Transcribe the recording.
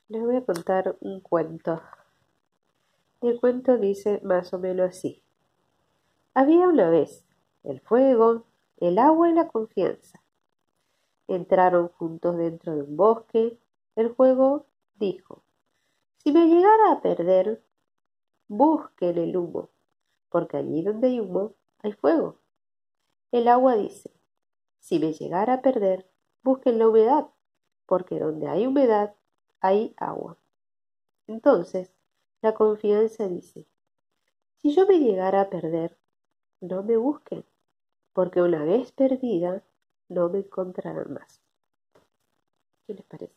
Les voy a contar un cuento. Y el cuento dice más o menos así. Había una vez el fuego, el agua y la confianza. Entraron juntos dentro de un bosque. El fuego dijo: si me llegara a perder, busquen el humo, porque allí donde hay humo hay fuego. El agua dice: si me llegara a perder, busquen la humedad, porque donde hay humedad hay agua. Entonces, la confianza dice: si yo me llegara a perder, no me busquen, porque una vez perdida, no me encontrarán más. ¿Qué les parece?